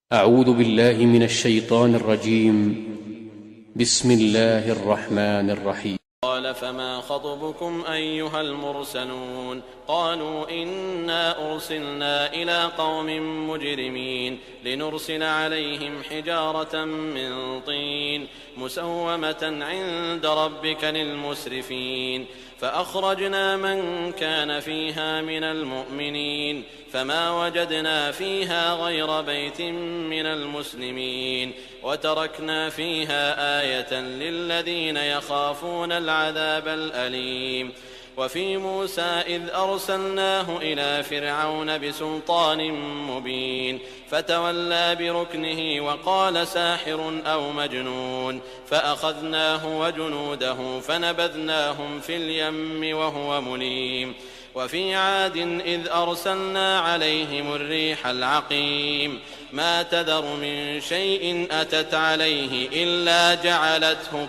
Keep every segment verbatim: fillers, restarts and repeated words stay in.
أعوذ بالله من الشيطان الرجيم. بسم الله الرحمن الرحيم. قال فما خطبكم أيها المرسلون قالوا إنا أرسلنا إلى قوم مجرمين لنرسل عليهم حجارة من طين مسومة عند ربك للمسرفين فأخرجنا من كان فيها من المؤمنين فما وجدنا فيها غير بيت من المسلمين وتركنا فيها آية للذين يخافون العذاب الأليم. وفي موسى إذ أرسلناه إلى فرعون بسلطان مبين فتولى بركنه وقال ساحر أو مجنون فأخذناه وجنوده فنبذناهم في اليم وهو مليم. وفي عاد إذ أرسلنا عليهم الريح العقيم ما تذر من شيء أتت عليه إلا جعلته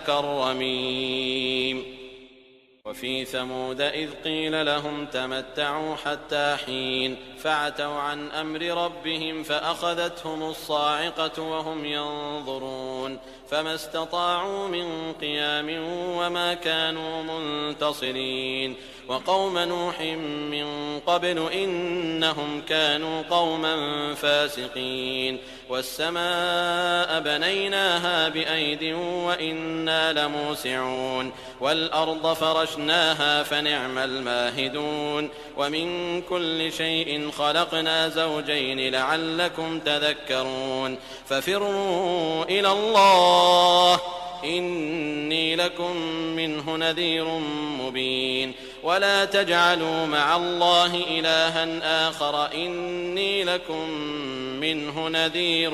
كالرميم. وفي ثمود إذ قيل لهم تمتعوا حتى حين فعتوا عن أمر ربهم فأخذتهم الصاعقة وهم ينظرون فما استطاعوا من قيام وما كانوا منتصرين. وقوم نوح من قبل إنهم كانوا قوما فاسقين. والسماء بنيناها بأيد وإنا لموسعون والأرض فرشناها فنعم الماهدون. ومن كل شيء خلقنا زوجين لعلكم تذكرون. ففروا إلى الله إني لكم منه نذير مبين. ولا تجعلوا مع الله إلها آخر إني لكم منه نذير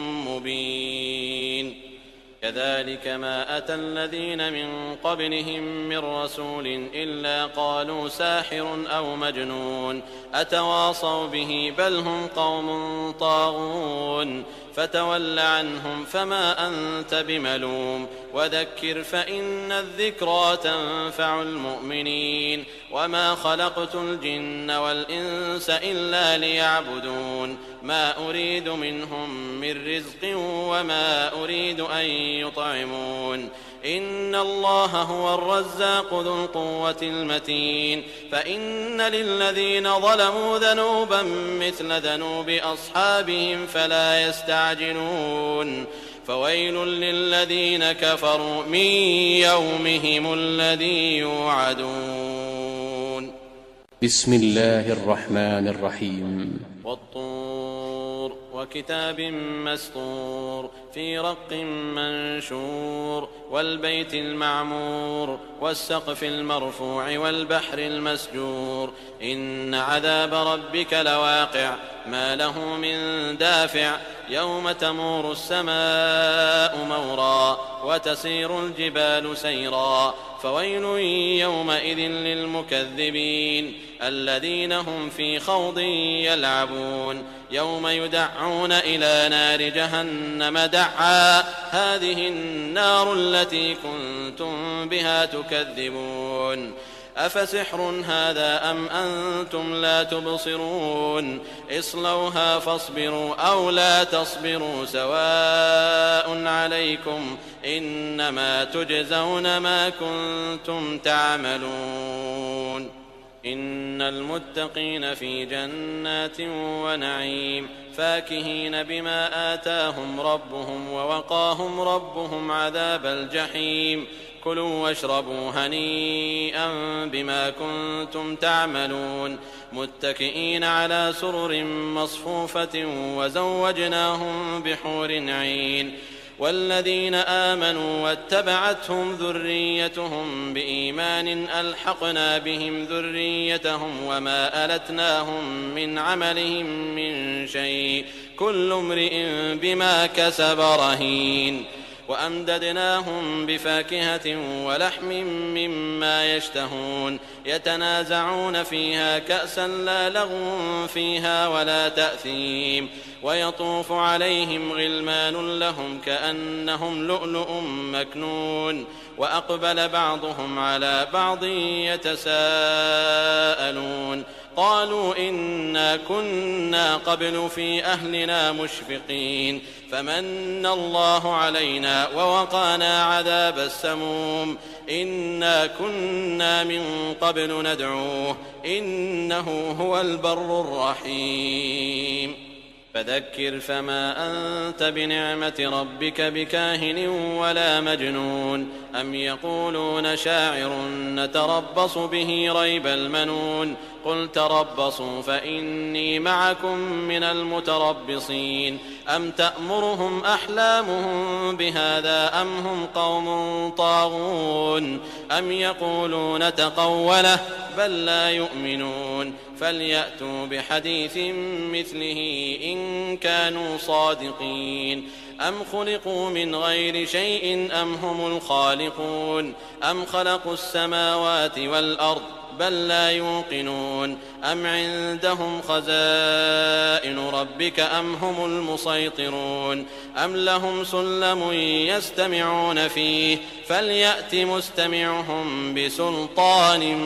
مبين. كذلك ما أتى الذين من قبلهم من رسول إلا قالوا ساحر أو مجنون أتواصوا به بل هم قوم طاغون. فتول عنهم فما أنت بملوم وذكر فإن الذكرى تنفع المؤمنين. وما خلقت الجن والإنس إلا ليعبدون ما أريد منهم من رزق وما أريد أن يطعمون إن الله هو الرزاق ذو القوة المتين. فإن للذين ظلموا ذنوبا مثل ذنوب أصحابهم فلا يستعجلون. فويل للذين كفروا من يومهم الذي يوعدون. بسم الله الرحمن الرحيم. والطور وكتاب مسطور في رق منشور والبيت المعمور والسقف المرفوع والبحر المسجور إن عذاب ربك لواقع ما له من دافع يوم تمور السماء مورا وتسير الجبال سيرا فويل يومئذ للمكذبين الذين هم في خوض يلعبون يوم يدعون إلى نار جهنم دعا هذه النار التي كنتم بها تكذبون أفسحر هذا أم أنتم لا تبصرون اصلوها فاصبروا أو لا تصبروا سواء عليكم إنما تجزون ما كنتم تعملون. إن المتقين في جنات ونعيم فاكهين بما آتاهم ربهم ووقاهم ربهم عذاب الجحيم كلوا واشربوا هنيئا بما كنتم تعملون متكئين على سرر مصفوفة وزوجناهم بحور عين. والذين آمنوا واتبعتهم ذريتهم بإيمان ألحقنا بهم ذريتهم وما ألتناهم من عملهم من شيء كل امرئ بما كسب رهين. وأمددناهم بفاكهة ولحم مما يشتهون يتنازعون فيها كأسا لا لغو فيها ولا تأثيم ويطوف عليهم غلمان لهم كأنهم لؤلؤ مكنون وأقبل بعضهم على بعض يتساءلون قالوا إنا كنا قبل في أهلنا مشفقين فمن الله علينا ووقانا عذاب السموم إنا كنا من قبل ندعوه إنه هو البر الرحيم فذكر فما أنت بنعمة ربك بكاهن ولا مجنون أم يقولون شاعر نتربص به ريب المنون قل تربصوا فإني معكم من المتربصين أم تأمرهم أحلامهم بهذا أم هم قوم طاغون أم يقولون تقوله بل لا يؤمنون فليأتوا بحديث مثله إن كانوا صادقين أم خلقوا من غير شيء أم هم الخالقون أم خلقوا السماوات والأرض بل لا يوقنون أم عندهم خزائن ربك أم هم المسيطرون أم لهم سلم يستمعون فيه فليأت مستمعهم بسلطان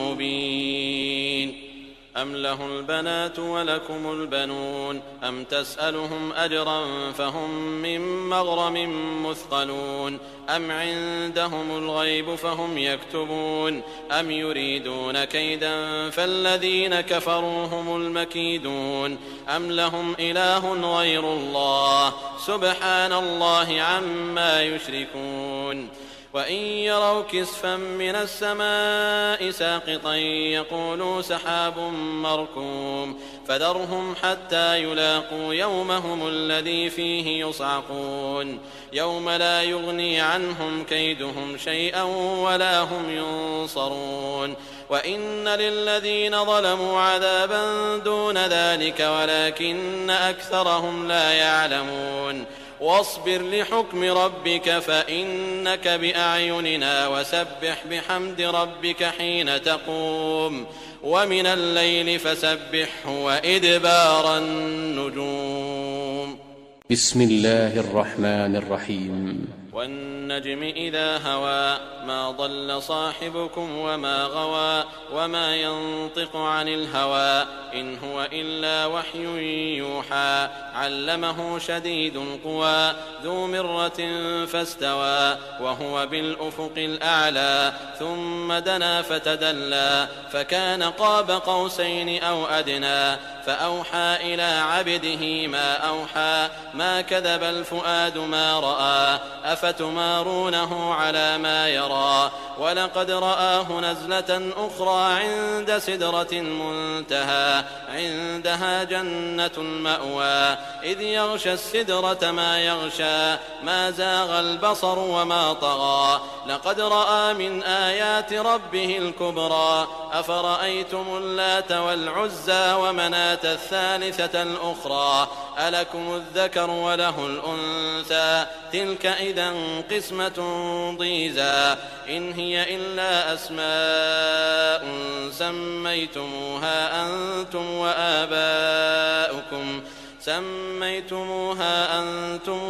مبين أم له البنات ولكم البنون أم تسألهم أجرا فهم من مغرم مثقلون أم عندهم الغيب فهم يكتبون أم يريدون كيدا فالذين كفروا هم المكيدون أم لهم إله غير الله سبحان الله عما يشركون وإن يروا كسفا من السماء ساقطا يقولوا سحاب مركوم فذرهم حتى يلاقوا يومهم الذي فيه يصعقون يوم لا يغني عنهم كيدهم شيئا ولا هم ينصرون وإن للذين ظلموا عذابا دون ذلك ولكن أكثرهم لا يعلمون واصبر لحكم ربك فإنك بأعيننا وسبح بحمد ربك حين تقوم ومن الليل فسبحه وإدبار النجوم بسم الله الرحمن الرحيم والنجم إذا هوى ما ضل صاحبكم وما غوى وما ينطق عن الهوى إن هو إلا وحي يوحى علمه شديد القوى ذو مرة فاستوى وهو بالأفق الأعلى ثم دنا فتدلى فكان قاب قوسين أو أدنى فأوحى إلى عبده ما أوحى ما كذب الفؤاد ما رأى أفتمارونه على ما يرى ولقد رآه نزلة أخرى عند سدرة المنتهى عندها جنة المأوى إذ يغشى السدرة ما يغشى ما زاغ البصر وما طغى لقد رأى من آيات ربه الكبرى أفرأيتم اللات والعزى ومناة الثالثة الأخرى ألكم الذكر وله الأنثى تلك إذا قسمة ضيزى إن هي إلا أسماء سميتموها أنتم وآباؤكم سميتموها أنتم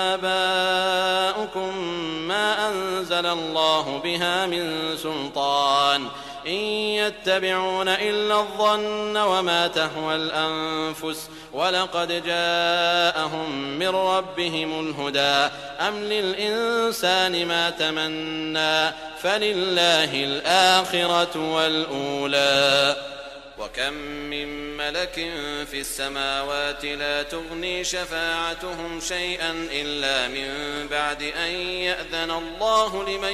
وآباؤكم ما أنزل الله بها من سلطان إن يتبعون إلا الظن وما تهوى الأنفس ولقد جاءهم من ربهم الهدى أم للإنسان ما تمنى فلله الآخرة والأولى وكم من ملك في السماوات لا تغني شفاعتهم شيئا إلا من بعد أن يأذن الله لمن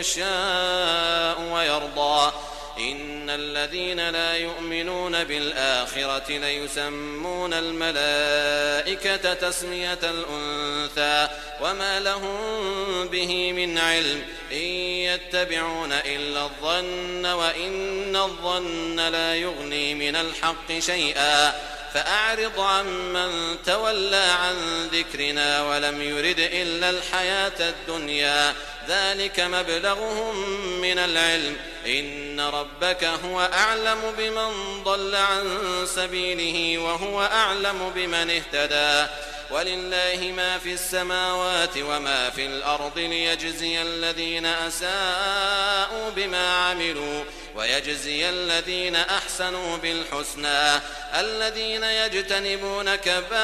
يشاء ويرضى إن الذين لا يؤمنون بالآخرة ليسمون الملائكة تسمية الأنثى وما لهم به من علم إن يتبعون إلا الظن وإن الظن لا يغني من الحق شيئا فأعرض عمن تولى عن ذكرنا ولم يرد إلا الحياة الدنيا ذلك مبلغهم من العلم إن ربك هو أعلم بمن ضل عن سبيله وهو أعلم بمن اهتدى ولله ما في السماوات وما في الأرض ليجزي الذين أساءوا بما عملوا ويجزي الذين أحسنوا بالحسنى الذين يجتنبون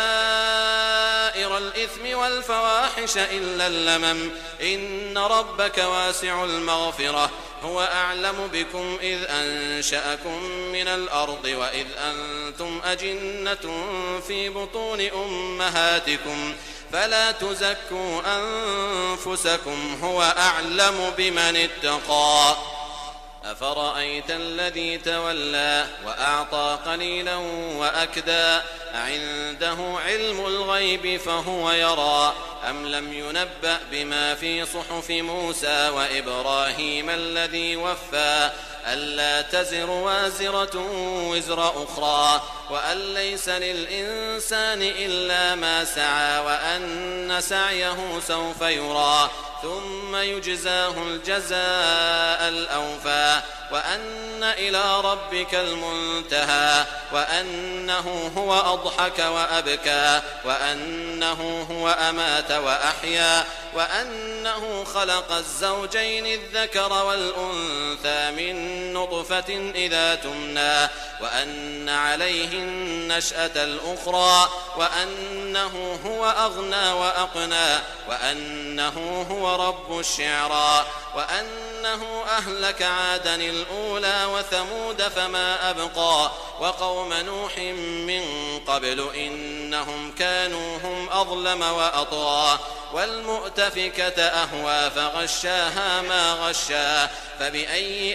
كبائر الإثم والفواحش إلا اللمم إن ربك واسع المغفرة هو أعلم بكم إذ أنشأكم من الأرض وإذ أنتم أجنة في بطون أمهاتكم فلا تزكوا أنفسكم هو أعلم بمن اتقى أفرأيت الذي تولى وأعطى قليلا وأكدى عنده علم الغيب فهو يرى أم لم ينبأ بما في صحف موسى وإبراهيم الذي وفى ألا تزر وازرة وزر أخرى وأن ليس للإنسان إلا ما سعى وأن سعيه سوف يرى ثم يجزاه الجزاء الأوفى وأن إلى ربك المنتهى وأنه هو أضحك وأبكى وأنه هو أمات وأحيا وأنه خلق الزوجين الذكر والأنثى من نطفة إذا تمنى وأن عليه النشأة الأخرى وأنه هو أغنى وأقنى وأنه هو رب الشعرى وأنه أهلك عادا الأولى وثمود فما أبقى وقوم نوح من قبل إنهم كانوا هم أظلم وأطغى والمؤتفكة أهوى فغشاها ما غشا فبأي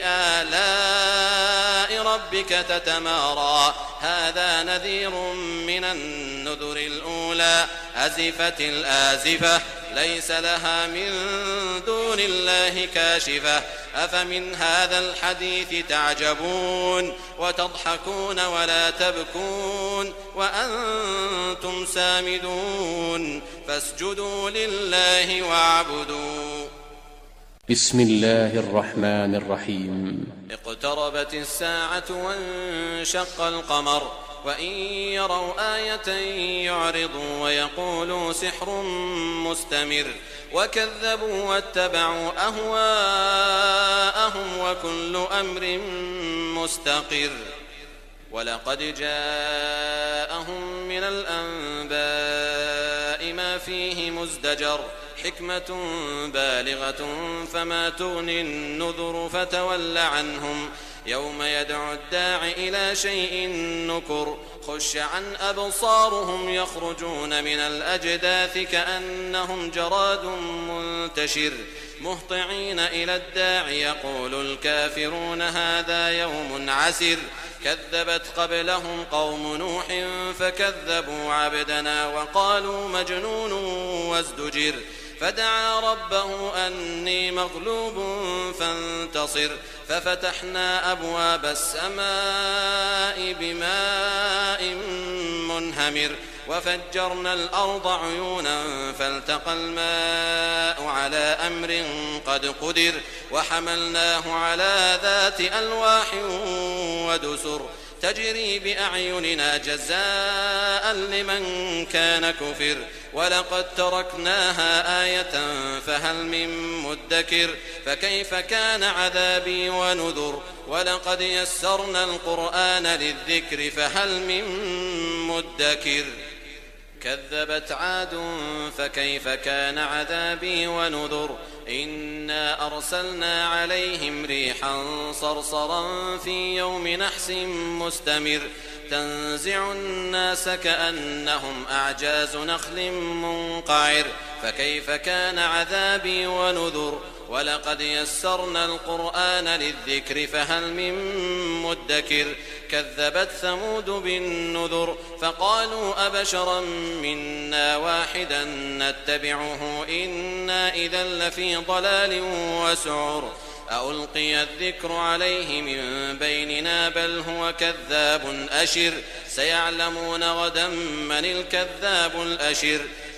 آلاء ربك تتمارى هذا نذير من النذر الأولى أزفت الآزفة ليس لها من دون الله كاشفة أفمن هذا الحديث تعجبون وتضحكون ولا تبكون وأنتم سامدون فاسجدوا لله واعبدوا. بسم الله الرحمن الرحيم. اقتربت الساعة وانشق القمر وإن يروا آية يعرضوا ويقولوا سحر مستمر وكذبوا واتبعوا أهواءهم وكل أمر مستقر ولقد جاءهم من الأنباء ما فيه مزدجر حكمة بالغة فما تغني النذر فتول عنهم يوم يدعو الداع إلى شيء نكر خش عن أبصارهم يخرجون من الأجداث كأنهم جراد منتشر مهطعين إلى الداع يقول الكافرون هذا يوم عسر كذبت قبلهم قوم نوح فكذبوا عبدنا وقالوا مجنون وازدجر فدعا ربه أني مغلوب فانتصر ففتحنا أبواب السماء بماء منهمر وفجرنا الأرض عيونا فالتقى الماء على أمر قد قدر وحملناه على ذات ألواح ودسر تجري بأعيننا جزاء لمن كان كفر ولقد تركناها آية فهل من مدكر فكيف كان عذابي ونذر ولقد يسرنا القرآن للذكر فهل من مدكر كذبت عاد فكيف كان عذابي ونذر إنا أرسلنا عليهم ريحا صرصرا في يوم نحس مستمر تنزع الناس كأنهم أعجاز نخل منقعر فكيف كان عذابي ونذر ولقد يسرنا القرآن للذكر فهل من مدكر كذبت ثمود بالنذر فقالوا أبشرا منا واحدا نتبعه إنا إذا لفي ضلال وسعر ألقي الذكر عليه من بيننا بل هو كذاب أشر سيعلمون غدا من الكذاب الأشر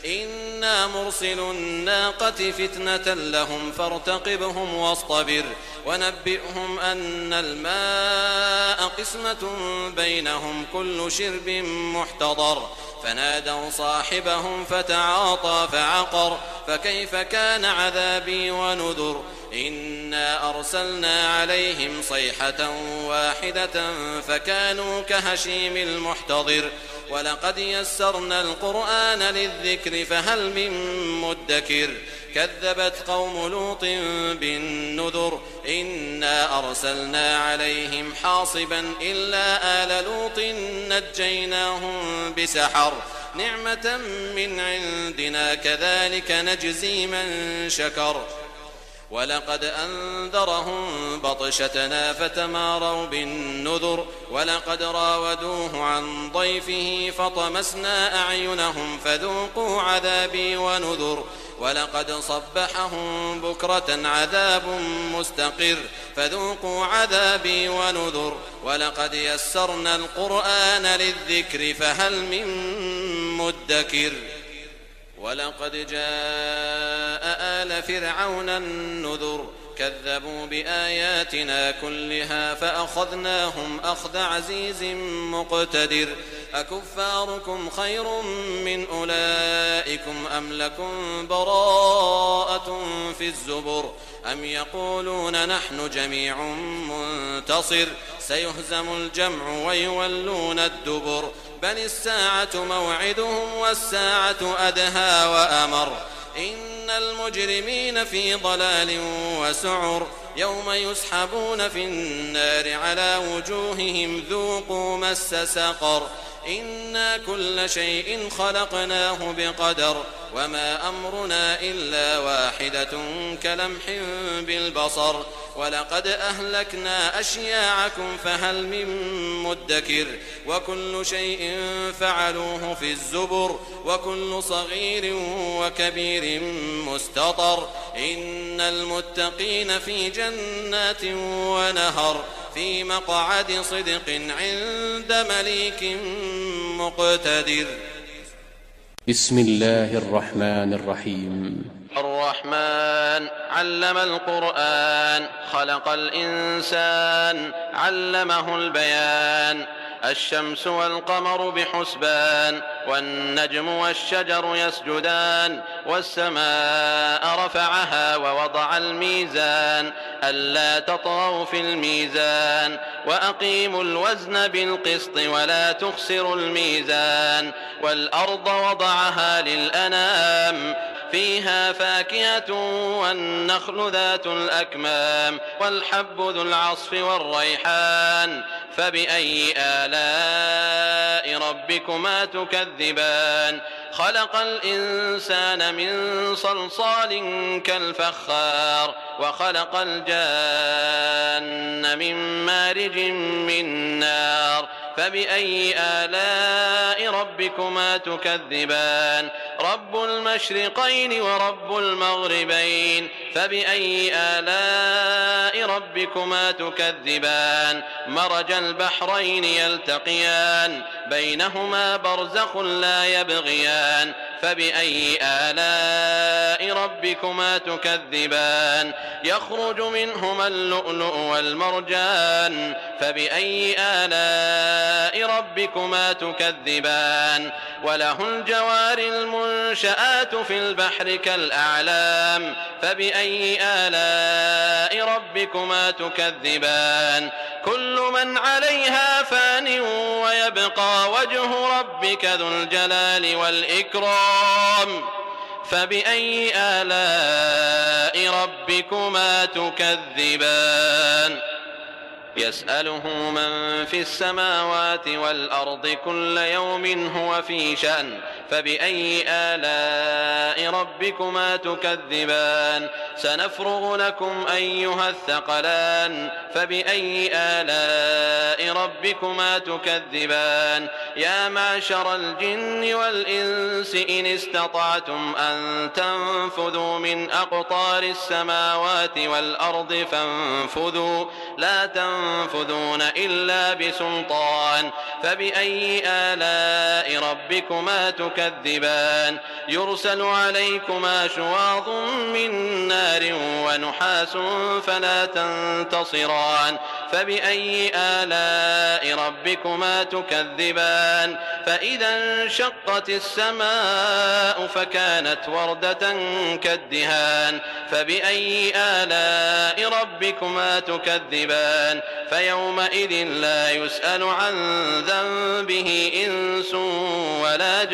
إنا مرسل الناقة فتنة لهم فارتقبهم واصطبر ونبئهم أن الماء قسمة بينهم كل شرب محتضر فنادوا صاحبهم فتعاطى فعقر فكيف كان عذابي ونذر إنا أرسلنا عليهم صيحة واحدة فكانوا كهشيم المحتضر ولقد يسرنا القرآن للذكر فهل من مدكر كذبت قوم لوط بالنذر إنا أرسلنا عليهم حاصبا إلا آل لوط نجيناهم بسحر نعمة من عندنا كذلك نجزي من شكر ولقد أنذرهم بطشتنا فتماروا بالنذر ولقد راودوه عن ضيفه فطمسنا أعينهم فذوقوا عذابي ونذر ولقد صبحهم بكرة عذاب مستقر فذوقوا عذابي ونذر ولقد يسرنا القرآن للذكر فهل من مدكر ولقد جاء آل فرعون النذر كذبوا بآياتنا كلها فأخذناهم أخذ عزيز مقتدر أكفاركم خير من أولئكم أم لكم براءة في الزبر أم يقولون نحن جميع منتصر سيهزم الجمع ويولون الدبر بل الساعة موعدهم والساعة أدهى وأمر إن المجرمين في ضلال وسعر يوم يسحبون في النار على وجوههم ذوقوا مس سقر إنا كل شيء خلقناه بقدر وما أمرنا إلا واحدة كلمح بالبصر ولقد أهلكنا أشياعكم فهل من مدكر وكل شيء فعلوه في الزبر وكل صغير وكبير مستطر إن المتقين في جنات ونهر في مقعد صدق عند مليك مقتدر. بسم الله الرحمن الرحيم. الرحمن علم القرآن خلق الإنسان علمه البيان الشمس والقمر بحسبان والنجم والشجر يسجدان والسماء رفعها ووضع الميزان ألا تطغوا في الميزان وأقيموا الوزن بالقسط ولا تخسروا الميزان والأرض وضعها للأنام فيها فاكهة والنخل ذات الأكمام والحب ذو العصف والريحان فبأي آلاء ربكما تكذبان خلق الإنسان من صلصال كالفخار وخلق الجان من مارج من نار فبأي آلاء ربكما تكذبان رب المشرقين ورب المغربين فبأي آلاء ربكما تكذبان مرج البحرين يلتقيان بينهما برزخ لا يبغيان فبأي آلاء ربكما تكذبان يخرج منهما اللؤلؤ والمرجان فبأي آلاء ربكما تكذبان وله الجوار المنشآت في البحر كالأعلام فبأي آلاء ربكما تكذبان كل من عليها فان ويبقى وجه ربك ذو الجلال والإكرام فبأي آلاء ربكما تكذبان يسأله من في السماوات والأرض كل يوم هو في شأن فبأي آلاء ربكما تكذبان سنفرغ لكم أيها الثقلان فبأي آلاء ربكما تكذبان يا معشر الجن والإنس إن استطعتم أن تنفذوا من أقطار السماوات والأرض فانفذوا لا تنفذوا تنفذون إلا بسلطان فبأي آلاء ربكما تكذبان يرسل عليكما شواظ من نار ونحاس فلا تنتصران فبأي آلاء ربكما تكذبان فإذا انشقت السماء فكانت وردة كالدهان فبأي آلاء ربكما تكذبان فيومئذ لا يسأل عن ذنبه إنس ولا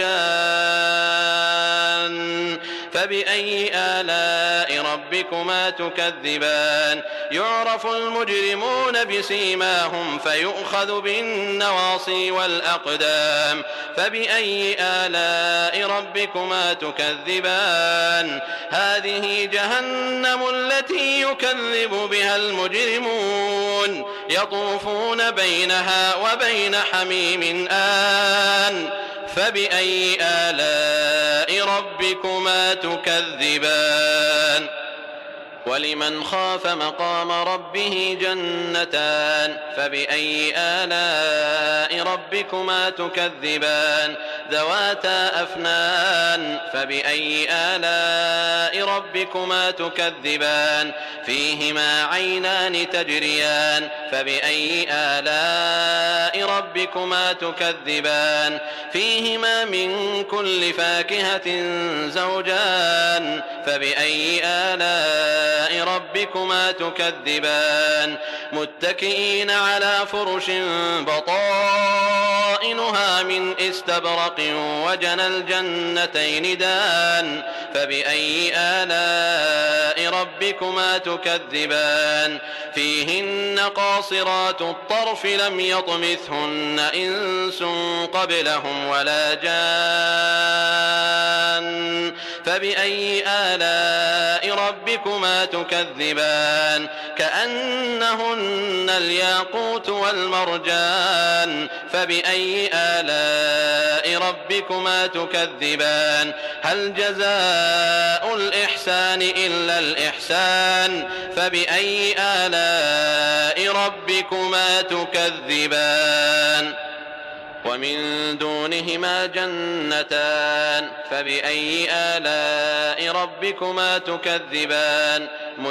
جان فبأي آلاء ربكما تكذبان يعرف المجرمون بسيماهم فيؤخذ بالنواصي والأقدام فبأي آلاء ربكما تكذبان هذه جهنم التي يكذب بها المجرمون يطوفون بينها وبين حميم آن فبأي آلاء ربكما تكذبان ولمن خاف مقام ربه جنتان فبأي آلاء ربكما تكذبان ذواتا أفنان فبأي آلاء ربكما تكذبان فيهما عينان تجريان فبأي آلاء ربكما تكذبان فيهما من كل فاكهة زوجان فبأي آلاء ربكما تكذبان متكئين على فرش بطائنها من استبرق وجنى الجنتين دان فبأي آلاء ربكما تكذبان فيهن قاصرات الطرف لم يطمثهن إنس قبلهم ولا جان فبأي آلاء ربكما تكذبان كأنهن الياقوت والمرجان فبأي آلاء ربكما تكذبان هل جزاء الإحسان إلا الإحسان فبأي آلاء ربكما تكذبان ومن دونهما جنتان فبأي آلاء ربكما تكذبان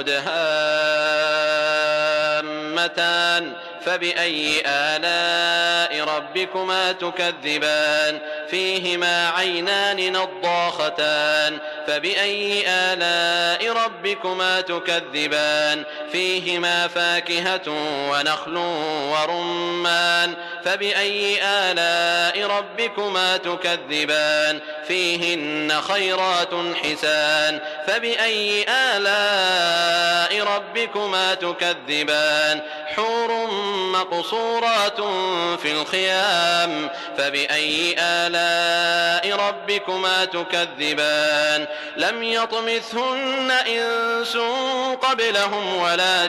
مدهامتان فبأي آلاء ربكما تكذبان فيهما عينان نضاختان فبأي آلاء ربكما تكذبان فيهما فاكهة ونخل ورمان فبأي آلاء ربكما تكذبان فيهن خيرات حسان فبأي آلاء ربكما تكذبان حور مقصورات في الخيام فبأي آلاء ربكما تكذبان لم يطمثهن إنس قبلهم ولا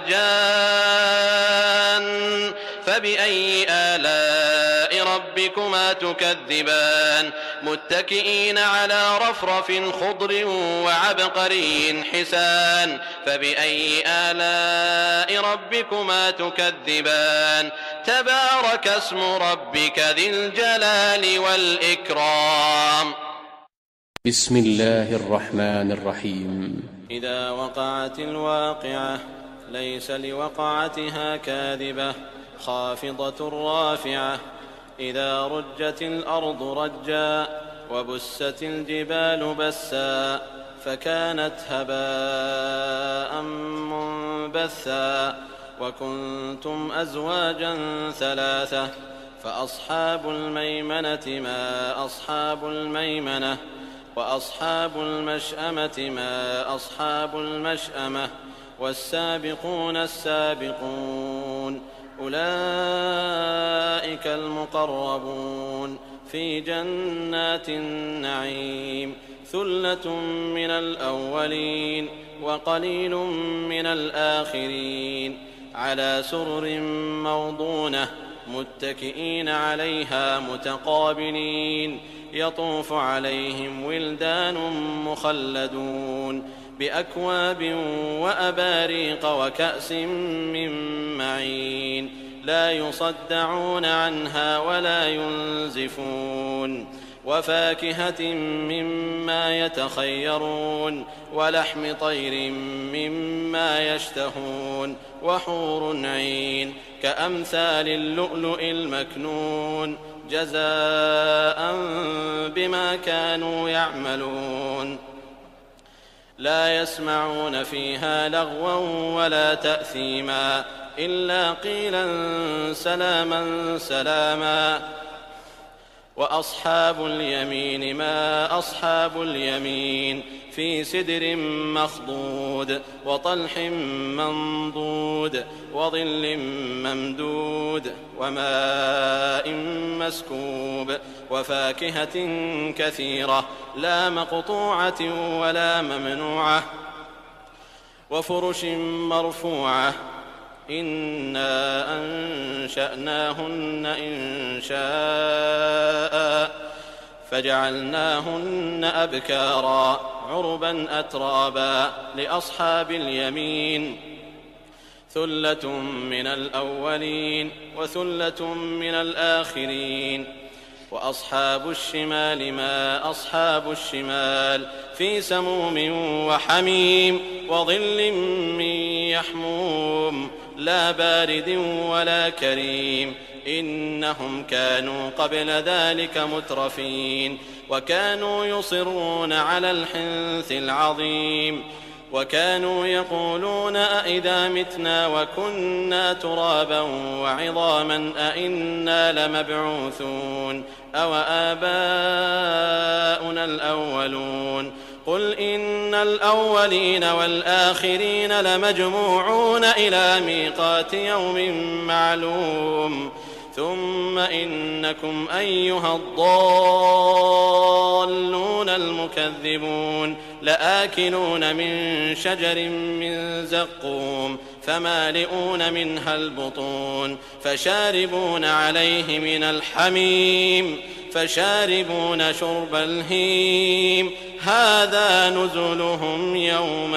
جان فبأي آلاء ربكما تكذبان متكئين على رفرف خضر وعبقري حسان فبأي آلاء ربكما تكذبان تبارك اسم ربك ذي الجلال والإكرام بسم الله الرحمن الرحيم إذا وقعت الواقعة ليس لوقعتها كاذبة خافضة رافعة إذا رجت الأرض رجا وبست الجبال بسا فكانت هباء منبثا وكنتم أزواجا ثلاثة فأصحاب الميمنة ما أصحاب الميمنة وأصحاب المشأمة ما أصحاب المشأمة والسابقون السابقون أولئك المقربون في جنات النعيم ثلة من الأولين وقليل من الآخرين على سرر موضونة متكئين عليها متقابلين يطوف عليهم ولدان مخلدون بأكواب وأباريق وكأس من معين لا يصدعون عنها ولا ينزفون وفاكهة مما يتخيرون ولحم طير مما يشتهون وحور عين كأمثال اللؤلؤ المكنون جزاء بما كانوا يعملون لا يسمعون فيها لغوا ولا تأثيما إلا قيلا سلاما سلاما وأصحاب اليمين ما أصحاب اليمين في سدر مخضود وطلح منضود وظل ممدود وماء مسكوب وفاكهة كثيرة لا مقطوعة ولا ممنوعة وفرش مرفوعة إنا أنشأناهن إنشاء فجعلناهن أبكارا عربا أترابا لأصحاب اليمين ثلة من الأولين وثلة من الآخرين وأصحاب الشمال ما أصحاب الشمال في سموم وحميم وظل من يحموم لا بارد ولا كريم إنهم كانوا قبل ذلك مترفين وكانوا يصرون على الحنث العظيم وكانوا يقولون أئذا متنا وكنا ترابا وعظاما أئنا لمبعوثون أو آباؤنا الأولون قل إن الأولين والآخرين لمجموعون إلى ميقات يوم معلوم ثم إنكم أيها الضالون المكذبون لآكلون من شجر من زقوم فمالئون منها البطون فشاربون عليه من الحميم فشاربون شرب الهيم هذا نزلهم يوم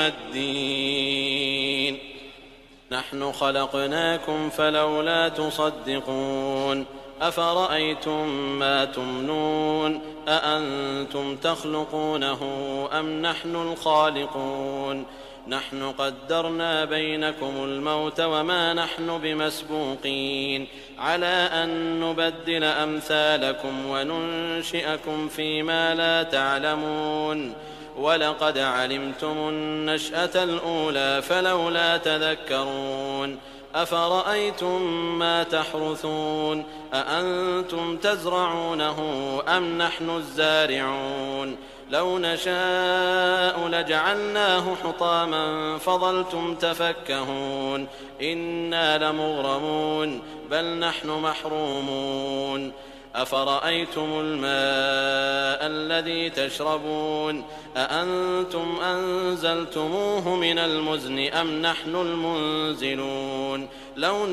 الدين نحن خلقناكم فلولا تصدقون أفرأيتم ما تمنون أأنتم تخلقونه أم نحن الخالقون نحن قدرنا بينكم الموت وما نحن بمسبوقين على أن نبدل أمثالكم وننشئكم فيما لا تعلمون ولقد علمتم النشأة الأولى فلولا تذكرون أفرأيتم ما تحرثون أأنتم تزرعونه أم نحن الزارعون لو نشاء لجعلناه حطاما فظلتم تفكهون إنا لمغرمون بل نحن محرومون أفرأيتم الماء الذي تشربون أأنتم أنزلتموه من المزن أم نحن المنزلون لو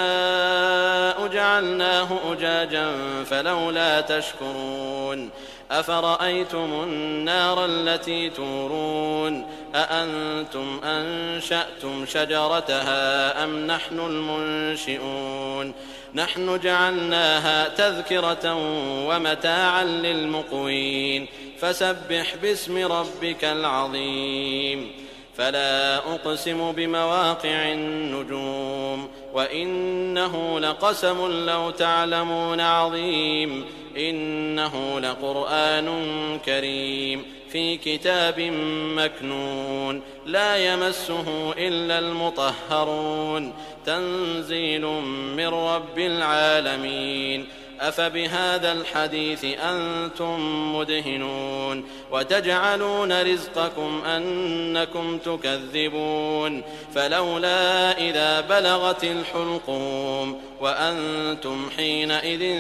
نشاء جعلناه أجاجا فلولا تشكرون أفرأيتم النار التي تورون أأنتم أنشأتم شجرتها أم نحن المنشئون نحن جعلناها تذكرة ومتاعا للمقوين فسبح باسم ربك العظيم فلا أقسم بمواقع النجوم وإنه لقسم لو تعلمون عظيم إنه لقرآن كريم في كتاب مكنون لا يمسه إلا المطهرون تنزيل من رب العالمين أفبهذا الحديث أنتم مدهنون وتجعلون رزقكم أنكم تكذبون فلولا إذا بلغت الحلقوم وأنتم حينئذ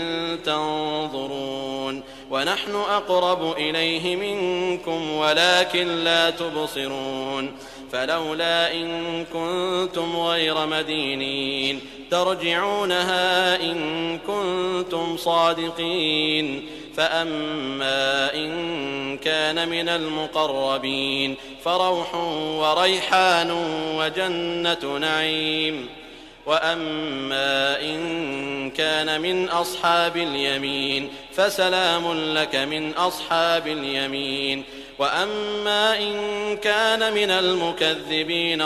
تنظرون ونحن أقرب إليه منكم ولكن لا تبصرون فلولا إن كنتم غير مدينين ترجعونها إن كنتم صادقين فأما إن كان من المقربين فروح وريحان وجنة نعيم وأما إن كان من أصحاب اليمين فسلام لك من أصحاب اليمين وأما إن كان من المكذبين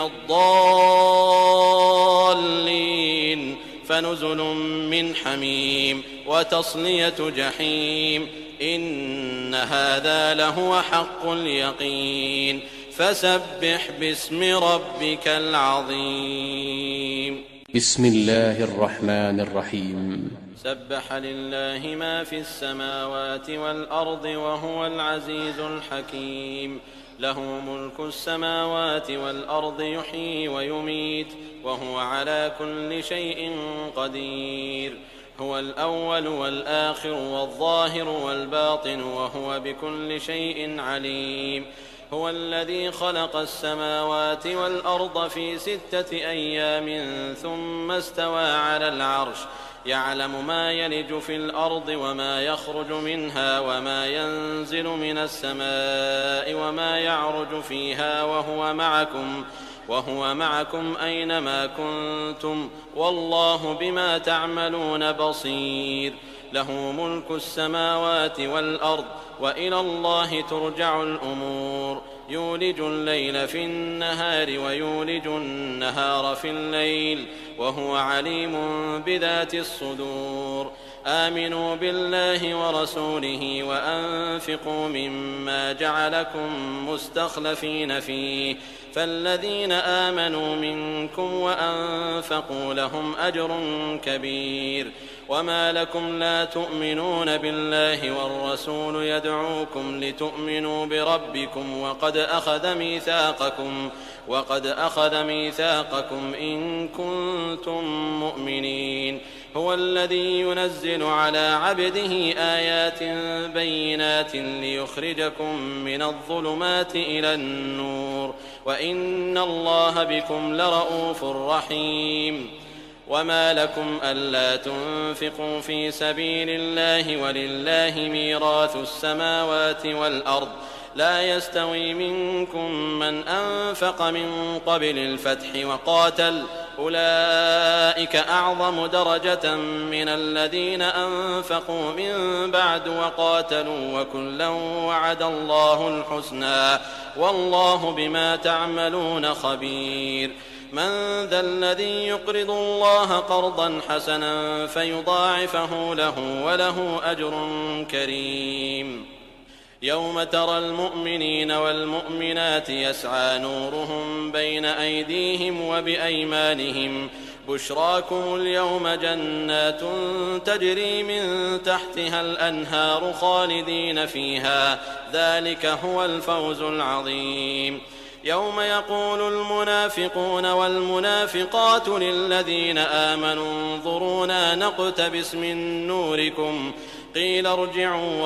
الضالين فنزل من حميم وتصلية جحيم إن هذا لهو حق اليقين فسبح باسم ربك العظيم. بسم الله الرحمن الرحيم. سبح لله ما في السماوات والأرض وهو العزيز الحكيم. له ملك السماوات والأرض يحيي ويميت وهو على كل شيء قدير. هو الأول والآخر والظاهر والباطن وهو بكل شيء عليم. هو الذي خلق السماوات والأرض في ستة أيام ثم استوى على العرش يعلم ما يلج في الأرض وما يخرج منها وما ينزل من السماء وما يعرج فيها وهو معكم وهو معكم أينما كنتم والله بما تعملون بصير. له ملك السماوات والأرض وإلى الله ترجع الأمور. يولج الليل في النهار ويولج النهار في الليل وهو عليم بذات الصدور. آمنوا بالله ورسوله وأنفقوا مما جعلكم مستخلفين فيه فالذين آمنوا منكم وأنفقوا لهم أجر كبير. وما لكم لا تؤمنون بالله والرسول يدعوكم لتؤمنوا بربكم وقد أخذ ميثاقكم وقد أخذ ميثاقكم إن كنتم مؤمنين. هو الذي ينزل على عبده آيات بينات ليخرجكم من الظلمات إلى النور وإن الله بكم لرءوف رحيم. وما لكم ألا تنفقوا في سبيل الله ولله ميراث السماوات والأرض لا يستوي منكم من أنفق من قبل الفتح وقاتل أولئك أعظم درجة من الذين أنفقوا من بعد وقاتلوا وكلا وعد الله الحسنى والله بما تعملون خبير. من ذا الذي يقرض الله قرضا حسنا فيضاعفه له وله أجر كريم. يوم ترى المؤمنين والمؤمنات يسعى نورهم بين أيديهم وبأيمانهم بشراكم اليوم جنات تجري من تحتها الأنهار خالدين فيها ذلك هو الفوز العظيم. يوم يقول المنافقون والمنافقات للذين آمنوا انظرونا نقتبس من نوركم قيل ارجعوا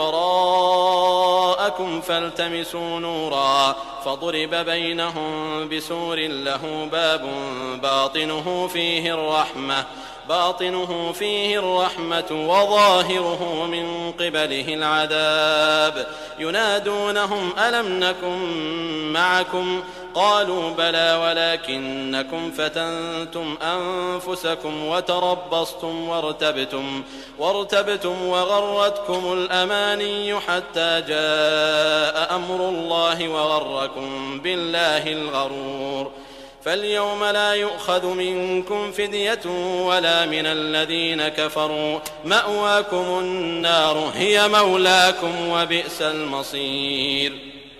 وراءكم فالتمسوا نورا فضرب بينهم بسور له باب باطنه فيه الرحمة باطنه فيه الرحمة وظاهره من قبله العذاب ينادونهم ألم نكن معكم قالوا بلى ولكنكم فتنتم أنفسكم وتربصتم وارتبتم وارتبتم وغرتكم الأماني حتى جاء أمر الله وغركم بالله الغرور. فاليوم لا يؤخذ منكم فدية ولا من الذين كفروا مأواكم النار هي مولاكم وبئس المصير.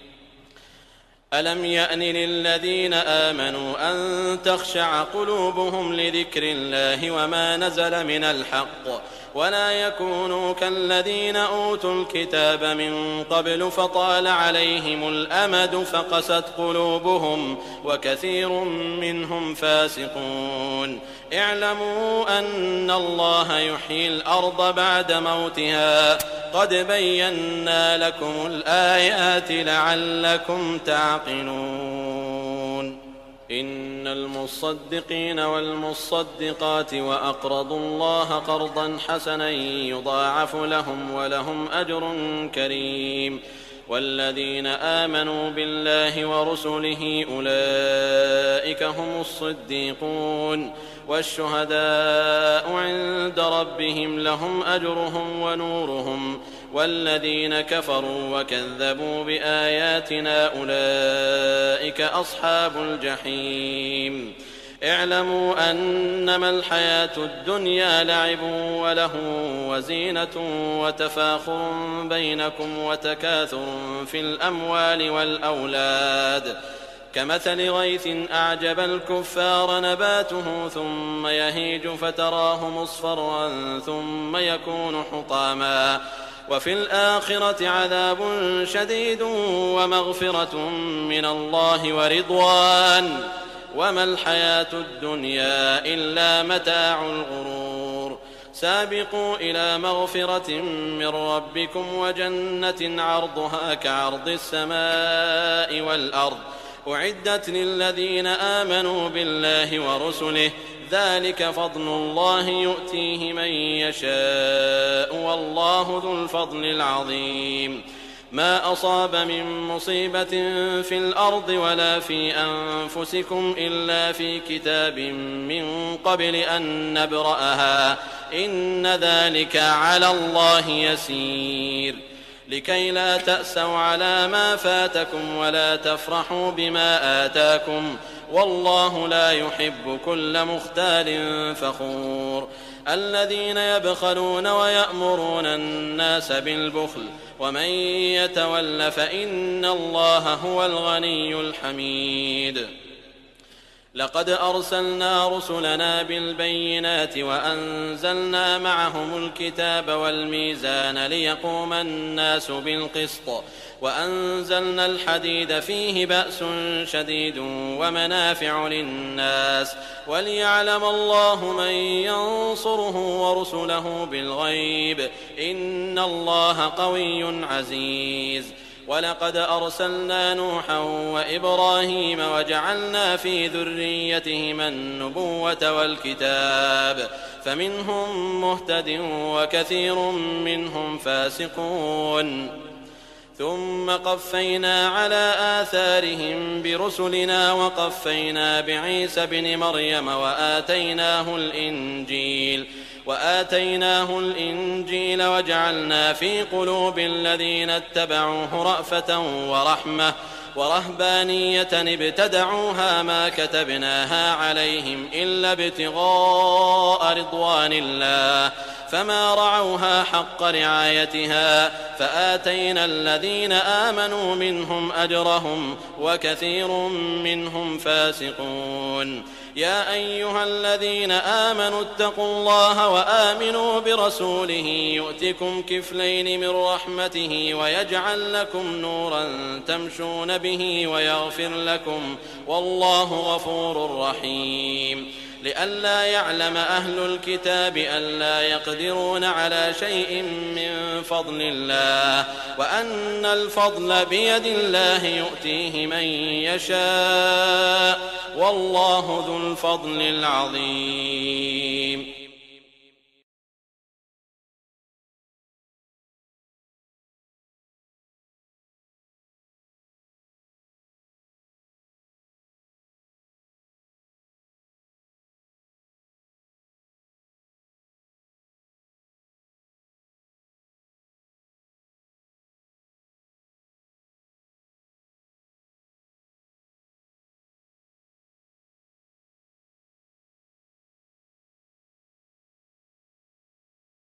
ألم يأن للذين آمنوا أن تخشع قلوبهم لذكر الله وما نزل من الحق ولا يكونوا كالذين أوتوا الكتاب من قبل فطال عليهم الأمد فقست قلوبهم وكثير منهم فاسقون. اعلموا أن الله يحيي الأرض بعد موتها قد بينا لكم الآيات لعلكم تعقلون. إن المصدقين والمصدقات وأقرضوا الله قرضا حسنا يضاعف لهم ولهم أجر كريم والذين آمنوا بالله ورسله أولئك هم الصديقون والشهداء عند ربهم لهم أجرهم ونورهم والذين كفروا وكذبوا بآياتنا أولئك أصحاب الجحيم اعلموا أنما الحياة الدنيا لعب وله وزينة وتفاخر بينكم وتكاثر في الأموال والأولاد كمثل غيث أعجب الكفار نباته ثم يهيج فتراه مصفرا ثم يكون حطاما وفي الآخرة عذاب شديد ومغفرة من الله ورضوان وما الحياة الدنيا إلا متاع الغرور سابقوا إلى مغفرة من ربكم وجنة عرضها كعرض السماء والأرض أعدت للذين آمنوا بالله ورسله ذلك فضل الله يؤتيه من يشاء والله ذو الفضل العظيم ما أصاب من مصيبة في الأرض ولا في أنفسكم إلا في كتاب من قبل أن نبرأها إن ذلك على الله يسير لكي لا تأسوا على ما فاتكم ولا تفرحوا بما آتاكم والله لا يحب كل مختال فخور الذين يبخلون ويأمرون الناس بالبخل ومن يتول فإن الله هو الغني الحميد لقد أرسلنا رسلنا بالبينات وأنزلنا معهم الكتاب والميزان ليقوم الناس بالقسط وأنزلنا الحديد فيه بأس شديد ومنافع للناس وليعلم الله من ينصره ورسله بالغيب إن الله قوي عزيز ولقد أرسلنا نوحا وإبراهيم وجعلنا في ذريتهما النبوة والكتاب فمنهم مهتد وكثير منهم فاسقون ثم قفينا على آثارهم برسلنا وقفينا بعيسى بن مريم وآتيناه الإنجيل وآتيناه الإنجيل وجعلنا في قلوب الذين اتبعوه رأفة ورحمة ورهبانية ابتدعوها ما كتبناها عليهم إلا ابتغاء رضوان الله فما رعوها حق رعايتها فآتينا الذين آمنوا منهم أجرهم وكثير منهم فاسقون يا أيها الذين آمنوا اتقوا الله وآمنوا برسوله يؤتكم كفلين من رحمته ويجعل لكم نورا تمشون به ويغفر لكم والله غفور رحيم لئلا يعلم أهل الكتاب ألا يقدرون على شيء من فضل الله وأن الفضل بيد الله يؤتيه من يشاء والله ذو الفضل العظيم